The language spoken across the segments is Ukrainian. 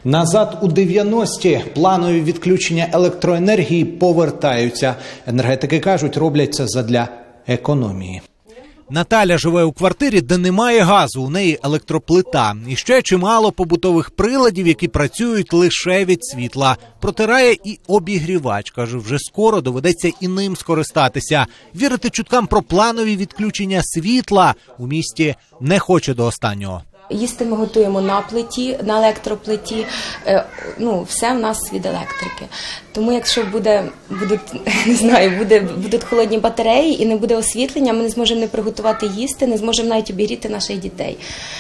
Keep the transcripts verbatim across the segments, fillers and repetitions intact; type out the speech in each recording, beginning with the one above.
Назад у дев'яності планові відключення електроенергії повертаються. Енергетики кажуть, роблять це задля економії. Наталя живе у квартирі, де немає газу, у неї електроплита. І ще чимало побутових приладів, які працюють лише від світла. Протирає і обігрівач. Каже, вже скоро доведеться і ним скористатися. Вірити чуткам про планові відключення світла у місті не хоче до останнього. Їсти ми готуємо на плиті, на електроплиті, ну, все в нас від електрики. Тому якщо буде, будуть, не знаю, буде, будуть холодні батареї і не буде освітлення, ми не зможемо не приготувати їсти, не зможемо навіть обігріти наших дітей.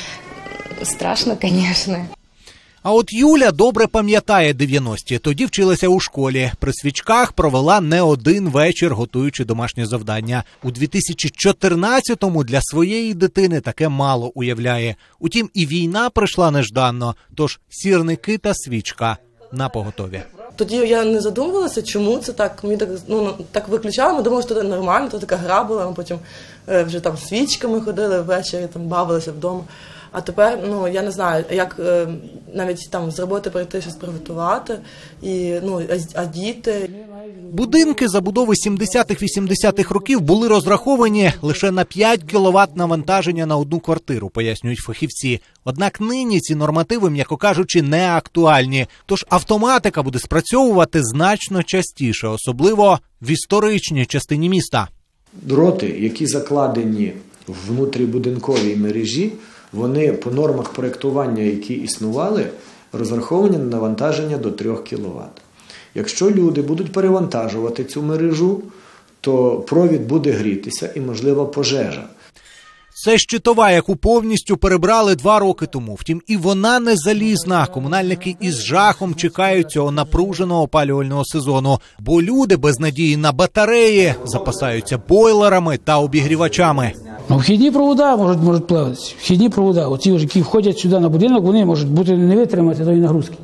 Страшно, звісно. А от Юля добре пам'ятає дев'яності. Тоді вчилася у школі. При свічках провела не один вечір, готуючи домашнє завдання. У дві тисячі чотирнадцятому для своєї дитини таке мало уявляє. Утім, і війна прийшла нежданно, тож сірники та свічка напоготові. Тоді я не задумувалася, чому це так. Ми так, ну, так виключали, ми думали, що це нормально, то така гра була, ми потім е, вже там свічками ходили ввечері, там бавилися вдома. А тепер, ну, я не знаю, як е, навіть там з роботи прийти щось приготувати, і, ну, а, а діти... Будинки забудови сімдесятих-вісімдесятих років були розраховані лише на п'ять кіловат навантаження на одну квартиру, пояснюють фахівці. Однак нині ці нормативи, м'яко кажучи, не актуальні. Тож автоматика буде спрацьовувати значно частіше, особливо в історичній частині міста. Дроти, які закладені в внутрібудинковій мережі, вони по нормах проєктування, які існували, розраховані на навантаження до трьох кіловат. Якщо люди будуть перевантажувати цю мережу, то провід буде грітися і, можливо, пожежа. Це щитова, яку повністю перебрали два роки тому. Втім, і вона не залізна. Комунальники із жахом чекають цього напруженого опалювального сезону. Бо люди без надії на батареї запасаються бойлерами та обігрівачами. Ну, вхідні провода можуть, можуть плавитися. Вхідні провода, оці, які входять сюди на будинок, вони можуть бути не витримати тої нагрузки,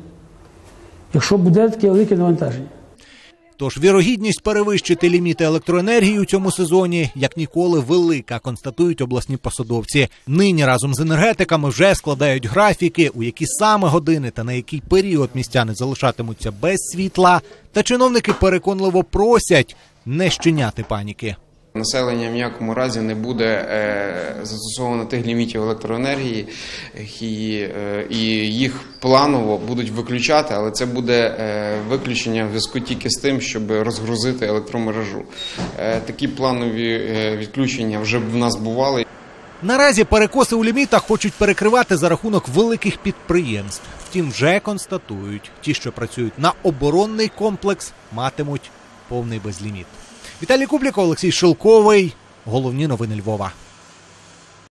якщо буде таке велике навантаження. Тож вірогідність перевищити ліміти електроенергії у цьому сезоні як ніколи велика, констатують обласні посадовці. Нині разом з енергетиками вже складають графіки, у які саме години та на який період містяни залишатимуться без світла. Та чиновники переконливо просять не щиняти паніки. Населення в ніякому разі не буде е, застосовано тих лімітів електроенергії, і, е, і їх планово будуть виключати, але це буде е, виключення в зв'язку тільки з тим, щоб розгрузити електромережу. Е, такі планові е, відключення вже в нас бували. Наразі перекоси у лімітах хочуть перекривати за рахунок великих підприємств. Втім, вже констатують, ті, що працюють на оборонний комплекс, матимуть повний безліміт. Віталій Кубліков, Олексій Шилковий. Головні новини Львова.